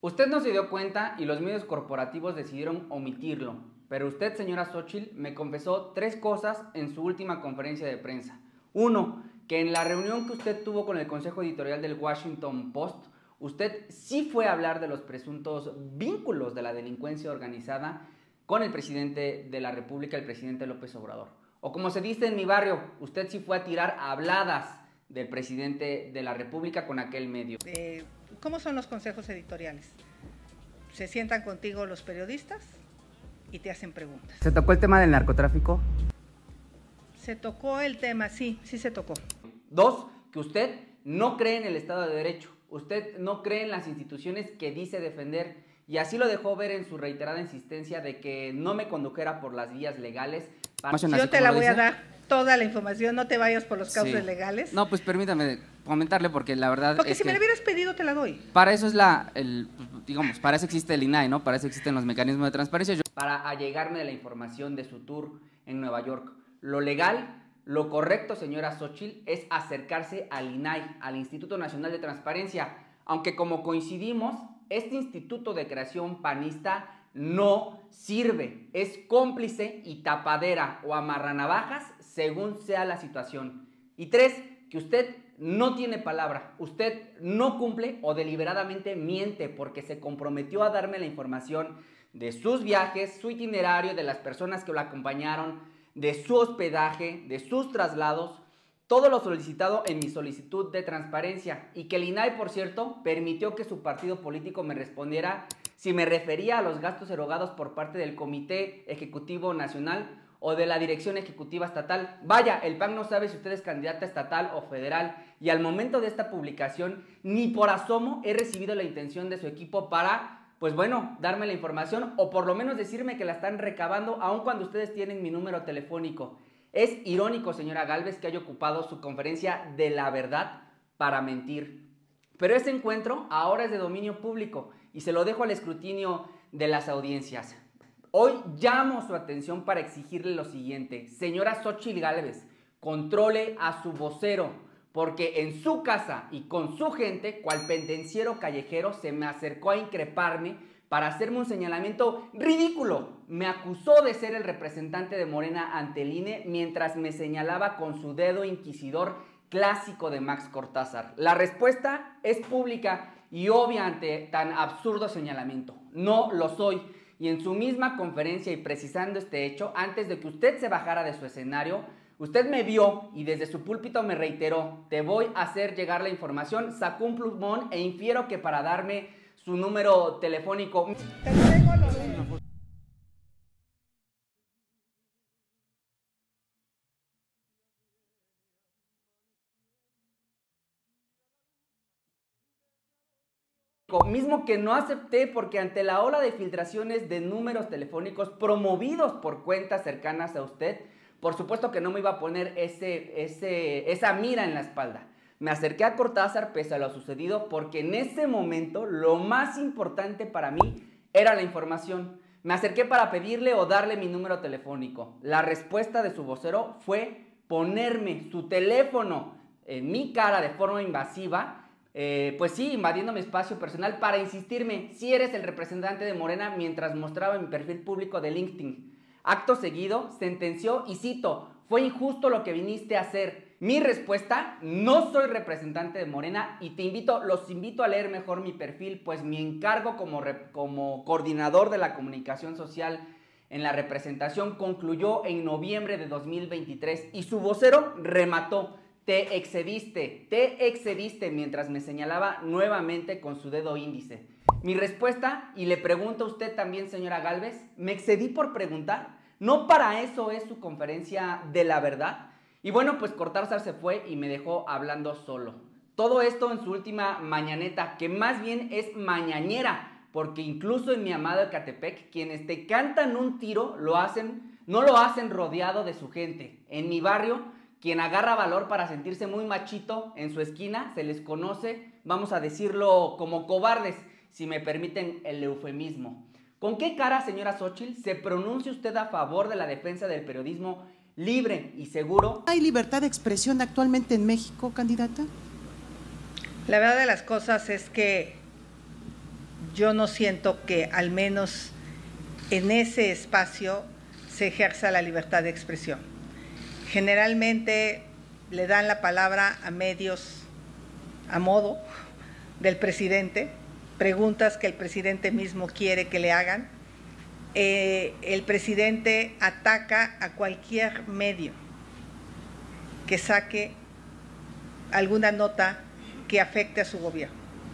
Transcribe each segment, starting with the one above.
Usted no se dio cuenta y los medios corporativos decidieron omitirlo, pero usted, señora Xóchitl, me confesó 3 cosas en su última conferencia de prensa. 1, que en la reunión que usted tuvo con el Consejo Editorial del Washington Post, usted sí fue a hablar de los presuntos vínculos de la delincuencia organizada con el presidente de la República, el presidente López Obrador. O como se dice en mi barrio, usted sí fue a tirar habladas del presidente de la República con aquel medio. ¿Cómo son los consejos editoriales? Se sientan contigo los periodistas y te hacen preguntas. ¿Se tocó el tema del narcotráfico? Se tocó el tema, sí se tocó. 2, que usted no cree en el Estado de Derecho. Usted no cree en las instituciones que dice defender. Y así lo dejó ver en su reiterada insistencia de que no me condujera por las vías legales. Yo te la voy a dar toda la información, no te vayas por los cauces legales. No, pues permítame comentarle porque la verdad porque si me la hubieras pedido te la doy. Para eso es digamos, para eso existe el INAI, ¿no? Para eso existen los mecanismos de transparencia. Para allegarme de la información de su tour en Nueva York. Lo legal, lo correcto, señora Xóchitl, es acercarse al INAI, al Instituto Nacional de Transparencia. Aunque como coincidimos, este instituto de creación panista no sirve, es cómplice y tapadera o amarranavajas según sea la situación. Y 3, que usted no tiene palabra, usted no cumple o deliberadamente miente porque se comprometió a darme la información de sus viajes, su itinerario, de las personas que lo acompañaron, de su hospedaje, de sus traslados, todo lo solicitado en mi solicitud de transparencia y que el INAI, por cierto, permitió que su partido político me respondiera si me refería a los gastos erogados por parte del Comité Ejecutivo Nacional o de la Dirección Ejecutiva Estatal. Vaya, el PAN no sabe si usted es candidata estatal o federal y al momento de esta publicación ni por asomo he recibido la intención de su equipo para, pues bueno, darme la información o por lo menos decirme que la están recabando aun cuando ustedes tienen mi número telefónico. Es irónico, señora Gálvez, que haya ocupado su conferencia de la verdad para mentir. Pero ese encuentro ahora es de dominio público y se lo dejo al escrutinio de las audiencias. Hoy llamo su atención para exigirle lo siguiente. Señora Xóchitl Gálvez, controle a su vocero, porque en su casa y con su gente, cual pendenciero callejero, se me acercó a increparme para hacerme un señalamiento ridículo. Me acusó de ser el representante de Morena ante el INE mientras me señalaba con su dedo inquisidor clásico de Max Cortázar. La respuesta es pública y obvia ante tan absurdo señalamiento. No lo soy. Y en su misma conferencia y precisando este hecho, antes de que usted se bajara de su escenario, usted me vio y desde su púlpito me reiteró: te voy a hacer llegar la información. Sacó un plumón e infiero que para darme su número telefónico. Mismo que no acepté porque ante la ola de filtraciones de números telefónicos promovidos por cuentas cercanas a usted, por supuesto que no me iba a poner esa mira en la espalda. Me acerqué a Cortázar pese a lo sucedido porque en ese momento lo más importante para mí era la información. Me acerqué para pedirle o darle mi número telefónico. La respuesta de su vocero fue ponerme su teléfono en mi cara de forma invasiva. Pues sí, invadiendo mi espacio personal para insistirme si eres el representante de Morena mientras mostraba mi perfil público de LinkedIn. Acto seguido, sentenció y cito: fue injusto lo que viniste a hacer. Mi respuesta: no soy representante de Morena y los invito a leer mejor mi perfil, pues mi encargo como coordinador de la comunicación social en la representación concluyó en noviembre de 2023 y su vocero remató: te excediste mientras me señalaba nuevamente con su dedo índice. Mi respuesta, y le pregunto a usted también, señora Gálvez, ¿me excedí por preguntar? ¿No para eso es su conferencia de la verdad? Y bueno, pues Cortázar se fue y me dejó hablando solo. Todo esto en su última mañaneta, que más bien es mañañera, porque incluso en mi amado Ecatepec, quienes te cantan un tiro no lo hacen rodeado de su gente. En mi barrio, quien agarra valor para sentirse muy machito en su esquina, se les conoce, vamos a decirlo, como cobardes, si me permiten el eufemismo. ¿Con qué cara, señora Xóchitl, se pronuncia usted a favor de la defensa del periodismo libre y seguro? ¿Hay libertad de expresión actualmente en México, candidata? La verdad de las cosas es que yo no siento que al menos en ese espacio se ejerza la libertad de expresión. Generalmente le dan la palabra a medios a modo del presidente, preguntas que el presidente mismo quiere que le hagan. El presidente ataca a cualquier medio que saque alguna nota que afecte a su gobierno.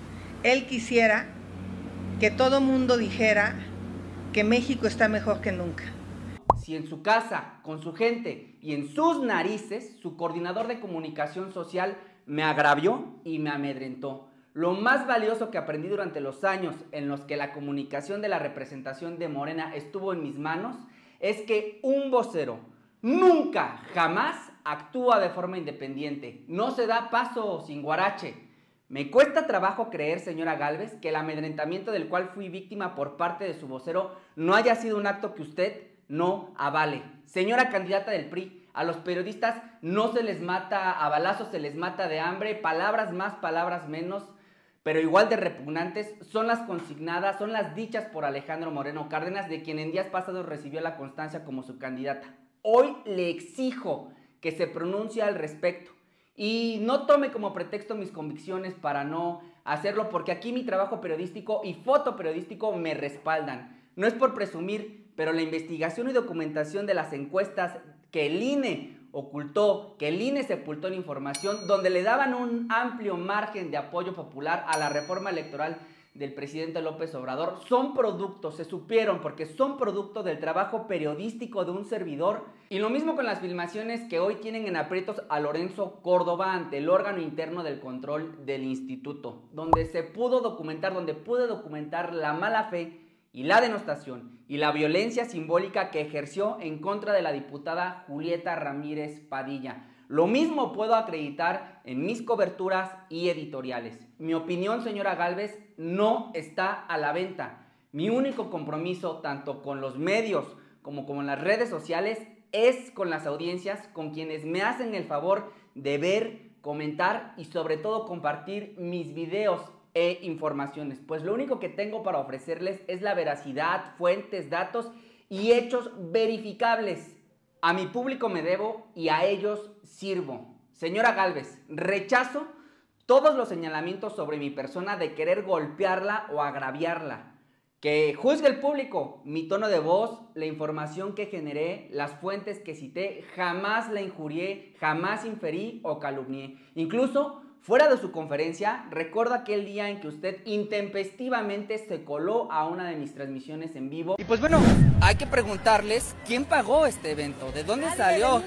Él quisiera que todo mundo dijera que México está mejor que nunca. Si en su casa, con su gente y en sus narices, su coordinador de comunicación social me agravió y me amedrentó. Lo más valioso que aprendí durante los años en los que la comunicación de la representación de Morena estuvo en mis manos es que un vocero nunca, jamás actúa de forma independiente. No se da paso sin guarache. Me cuesta trabajo creer, señora Gálvez, que el amedrentamiento del cual fui víctima por parte de su vocero no haya sido un acto que usted no avale. Señora candidata del PRI, a los periodistas no se les mata a balazos, se les mata de hambre, palabras más, palabras menos, pero igual de repugnantes son las consignadas, son las dichas por Alejandro Moreno Cárdenas, de quien en días pasados recibió la constancia como su candidata. Hoy le exijo que se pronuncie al respecto y no tome como pretexto mis convicciones para no hacerlo, porque aquí mi trabajo periodístico y fotoperiodístico me respaldan. No es por presumir, pero la investigación y documentación de las encuestas que el INE ocultó, que el INE sepultó en información, donde le daban un amplio margen de apoyo popular a la reforma electoral del presidente López Obrador, son productos, se supieron, porque son producto del trabajo periodístico de un servidor. Y lo mismo con las filmaciones que hoy tienen en aprietos a Lorenzo Córdoba ante el órgano interno del control del instituto, donde se pudo documentar, donde pude documentar la mala fe y la denostación y la violencia simbólica que ejerció en contra de la diputada Julieta Ramírez Padilla. Lo mismo puedo acreditar en mis coberturas y editoriales. Mi opinión, señora Gálvez, no está a la venta. Mi único compromiso, tanto con los medios como con las redes sociales, es con las audiencias, con quienes me hacen el favor de ver, comentar y sobre todo compartir mis videos e informaciones, pues lo único que tengo para ofrecerles es la veracidad, fuentes, datos y hechos verificables. A mi público me debo y a ellos sirvo. Señora Gálvez, rechazo todos los señalamientos sobre mi persona de querer golpearla o agraviarla. Que juzgue el público, mi tono de voz, la información que generé, las fuentes que cité, jamás la injurié, jamás inferí o calumnié. Incluso fuera de su conferencia, recuerdo aquel día en que usted intempestivamente se coló a una de mis transmisiones en vivo. Y pues bueno, hay que preguntarles quién pagó este evento, de dónde salió.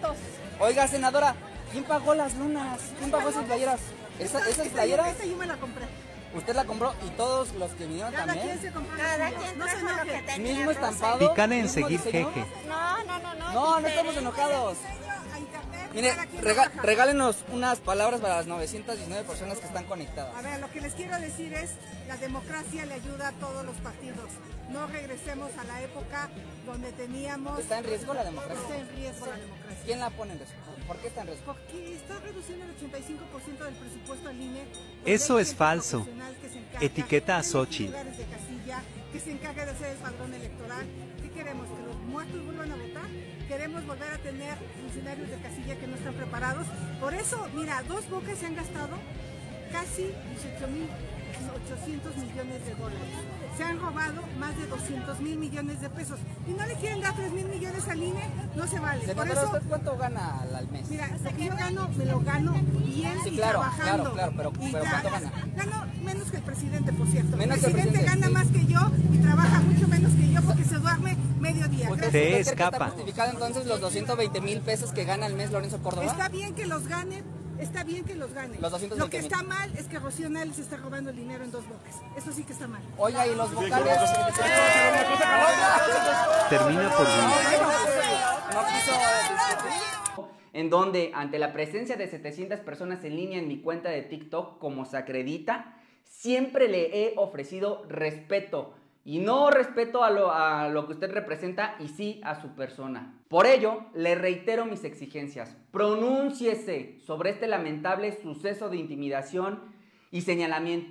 Oiga, senadora, ¿quién pagó las lunas? ¿Quién pagó esas playeras? ¿Esas playeras? Esta yo me la compré. ¿Usted la compró y todos los que vinieron Cada también? quien se compró. Cada quien no se trajo lo enoje. que tenía. Mismo Rosa. estampado. Pícale en mismo seguir, diseño. jeje. No estamos enojados. A internet, Mire, cada quien trabaja. regálenos unas palabras para las 919 personas que están conectadas. A ver, lo que les quiero decir es, la democracia le ayuda a todos los partidos. No regresemos a la época donde teníamos... ¿Está en riesgo la democracia? Está en riesgo la democracia. ¿Quién la pone en riesgo? ¿Por qué está en riesgo? Porque está reduciendo el 85% del presupuesto al INE. Eso Porque hay es gente falso. profesional que se encarga Etiqueta a de los Xochitl. lugares de casilla, que se encarga de hacer el padrón electoral. ¿Qué queremos? ¿Que los muertos vuelvan a votar? Queremos volver a tener funcionarios de casilla que no están preparados. Por eso, mira, Dos Bocas se han gastado casi 18.800 millones de dólares. Se han robado más de 200.000 millones de pesos. Y no le quieren dar 3.000 millones al INE, no se vale. Por Senadora, eso, ¿usted cuánto gana al mes? mira, lo que yo gano, me lo gano bien Sí, y claro, trabajando. claro, pero ¿cuánto gana? Gano menos que el presidente, por cierto. Menos El que el presidente presidente, gana sí. más que yo y trabaja mucho menos que yo porque se duerme mediodía. ¿Usted Te cree que escapa. está justificado entonces los 220,000 pesos que gana al mes Lorenzo Córdoba? Está bien que los gane, está bien que los gane. Los 220,000. Lo que está mal es que Rocío Nale se está robando el dinero en Dos Bocas. Eso sí que está mal. Oiga, y los vocales. Termina por huir. No quiso. En donde, ante la presencia de 700 personas en línea en mi cuenta de TikTok, como se acredita, siempre le he ofrecido respeto. Y no respeto a lo que usted representa, y sí a su persona. Por ello, le reitero mis exigencias. Pronúnciese sobre este lamentable suceso de intimidación y señalamiento.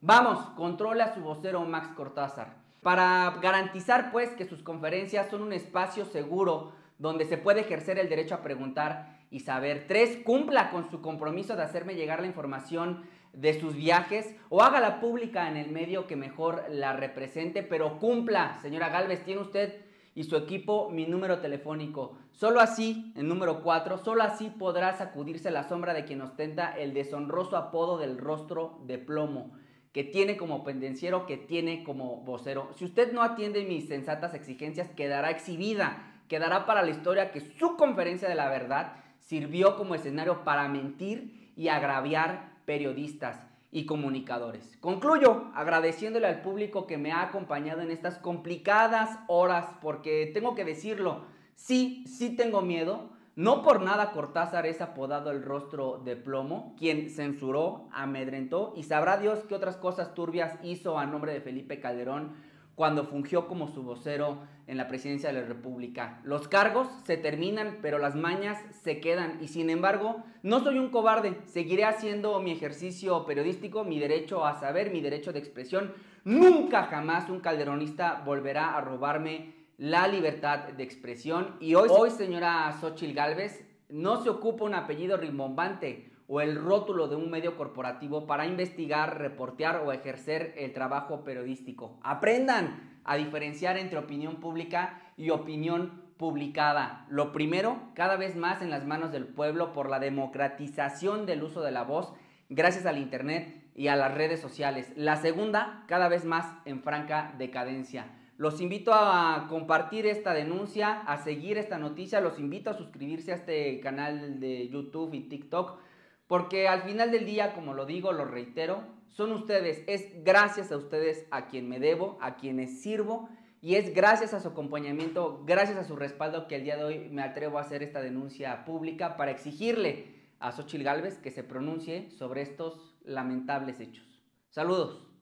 Vamos, controla a su vocero Max Cortázar. Para garantizar pues que sus conferencias son un espacio seguro donde se puede ejercer el derecho a preguntar y saber. 3, cumpla con su compromiso de hacerme llegar la información de sus viajes o hágala pública en el medio que mejor la represente, pero cumpla, señora Gálvez, tiene usted y su equipo mi número telefónico. Solo así, el número 4, solo así podrá sacudirse la sombra de quien ostenta el deshonroso apodo del rostro de plomo, que tiene como pendenciero, que tiene como vocero. Si usted no atiende mis sensatas exigencias, quedará exhibida, quedará para la historia que su conferencia de la verdad sirvió como escenario para mentir y agraviar periodistas y comunicadores. Concluyo agradeciéndole al público que me ha acompañado en estas complicadas horas, porque tengo que decirlo, sí tengo miedo. No por nada Cortázar es apodado el rostro de plomo, quien censuró, amedrentó y sabrá Dios qué otras cosas turbias hizo a nombre de Felipe Calderón cuando fungió como su vocero en la presidencia de la República. Los cargos se terminan, pero las mañas se quedan y sin embargo no soy un cobarde. Seguiré haciendo mi ejercicio periodístico, mi derecho a saber, mi derecho de expresión. Nunca jamás un calderonista volverá a robarme la libertad de expresión. Y hoy señora Xóchitl Gálvez, no se ocupa un apellido rimbombante o el rótulo de un medio corporativo para investigar, reportear o ejercer el trabajo periodístico. Aprendan a diferenciar entre opinión pública y opinión publicada. Lo primero, cada vez más en las manos del pueblo por la democratización del uso de la voz gracias al internet y a las redes sociales. La segunda, cada vez más en franca decadencia. Los invito a compartir esta denuncia, a seguir esta noticia, los invito a suscribirse a este canal de YouTube y TikTok, porque al final del día, como lo digo, lo reitero, son ustedes, es gracias a ustedes a quien me debo, a quienes sirvo, y es gracias a su acompañamiento, gracias a su respaldo que el día de hoy me atrevo a hacer esta denuncia pública para exigirle a Xóchitl Gálvez que se pronuncie sobre estos lamentables hechos. Saludos.